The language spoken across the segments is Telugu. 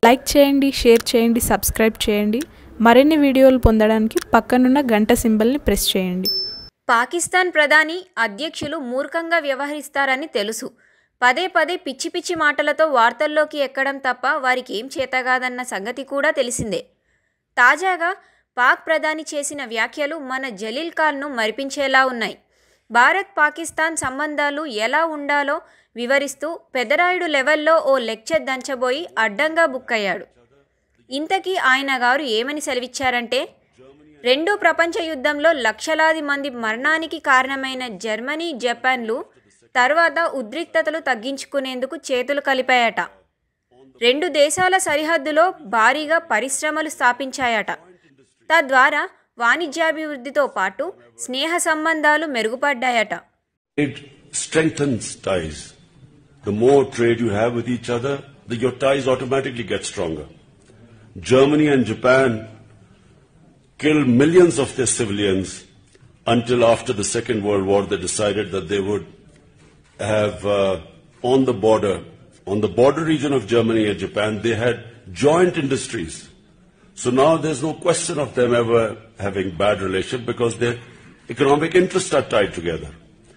లైక్ చేయండి, షేర్ చేయండి, సబ్స్క్రైబ్ చేయండి. మరిన్ని వీడియోలు పొందడానికి పక్కనున్న గంట సింబల్ని ప్రెస్ చేయండి. పాకిస్తాన్ ప్రధాని అధ్యక్షులు మూర్ఖంగా వ్యవహరిస్తారని తెలుసు. పదే పదే పిచ్చి పిచ్చి మాటలతో వార్తల్లోకి ఎక్కడం తప్ప వారికి ఏం చేతగాదన్న సంగతి కూడా తెలిసిందే. తాజాగా పాక్ ప్రధాని చేసిన వ్యాఖ్యలు మన జలీల్ ఖాన్ను మరిపించేలా ఉన్నాయి. భారత్ పాకిస్తాన్ సంబంధాలు ఎలా ఉండాలో వివరిస్తూ పెదరాయుడు లెవెల్లో ఓ లెక్చర్ దంచబోయి అడ్డంగా బుక్కయ్యాడు. ఇంతకీ ఆయన గారు ఏమని సెలవిచ్చారంటే, రెండో ప్రపంచ యుద్ధంలో లక్షలాది మంది మరణానికి కారణమైన జర్మనీ, జపాన్లు తర్వాత ఉద్రిక్తతలు తగ్గించుకునేందుకు చేతులు కలిపాయట. రెండు దేశాల సరిహద్దులో భారీగా పరిశ్రమలు స్థాపించాయట. తద్వారా వాణిజ్యాభివృద్ధితో పాటు స్నేహ సంబంధాలు మెరుగుపడ్డాయట. It strengthens ties. The more trade you have with each other, your ties automatically get stronger. Germany and Japan killed millions of their civilians until after the Second World War they decided that they would have on the border region of Germany and Japan, they had joint industries. So now there's no question of them ever having bad relations because their economic interests are tied together.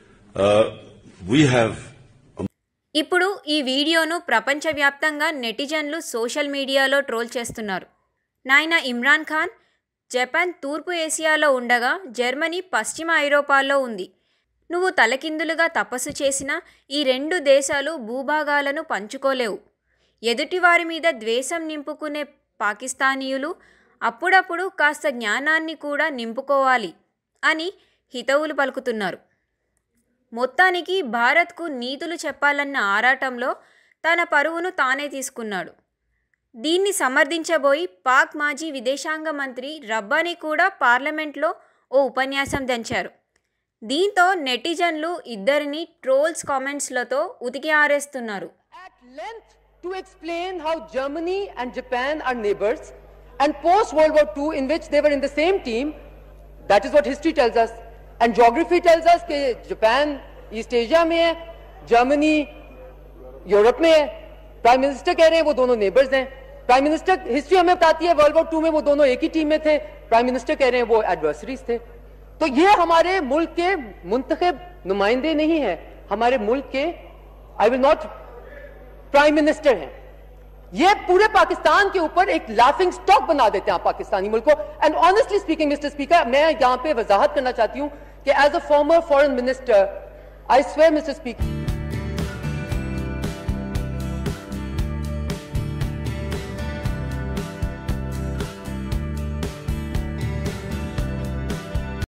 We have ఇప్పుడు ఈ వీడియోను ప్రపంచవ్యాప్తంగా నెటిజన్లు సోషల్ మీడియాలో ట్రోల్ చేస్తున్నారు. నాయనా ఇమ్రాన్ ఖాన్, జపాన్ తూర్పు ఏసియాలో ఉండగా జర్మనీ పశ్చిమ ఐరోపాలో ఉంది. నువ్వు తలకిందులుగా తపస్సు చేసినా ఈ రెండు దేశాలు భూభాగాలను పంచుకోలేవు. ఎదుటివారి మీద ద్వేషం నింపుకునే పాకిస్తానీయులు అప్పుడప్పుడు కాస్త జ్ఞానాన్ని కూడా నింపుకోవాలి అని హితవులు పలుకుతున్నారు. మొత్తానికి భారత్కు నీతులు చెప్పాలన్న ఆరాటంలో తన పరువును తానే తీసుకున్నాడు. దీన్ని సమర్థించబోయి పాక్ మాజీ విదేశాంగ మంత్రి రబ్బానీ కూడా పార్లమెంట్లో ఓ ఉపన్యాసం దంచారు. దీంతో నెటిజన్లు ఇద్దరిని ట్రోల్స్ కామెంట్స్లతో ఉతికి ఆరేస్తున్నారు. To explain how Germany and Japan are neighbors and post World War II in which they were in the same team, that is what history tells us, and geography tells us कि Japan East Asia में है, Germany यूरोप में है. प्राइम मिनिस्टर कह रहे हैं वो दोनों नेबर्स हैं. प्राइम मिनिस्टर हिस्ट्री हमें बताती है वर्ल्ड वॉर 2 में वो दोनों एक ही टीम में थे. प्राइम मिनिस्टर कह रहे हैं वो एडवर्सरीज थे. तो ये हमारे मुल्क के मुंतखब नुमाइंदे नहीं है, हमारे मुल्क के I will not prime minister हैं. ये पूरे पाकिस्तान के ऊपर एक लाफिंग स्टॉक बना देते हैं पाकिस्तानी मुल्क को. And honestly speaking mister speaker, मैं यहां पे वजाहत करना चाहती हूं कि as a former foreign minister I swear mister speaker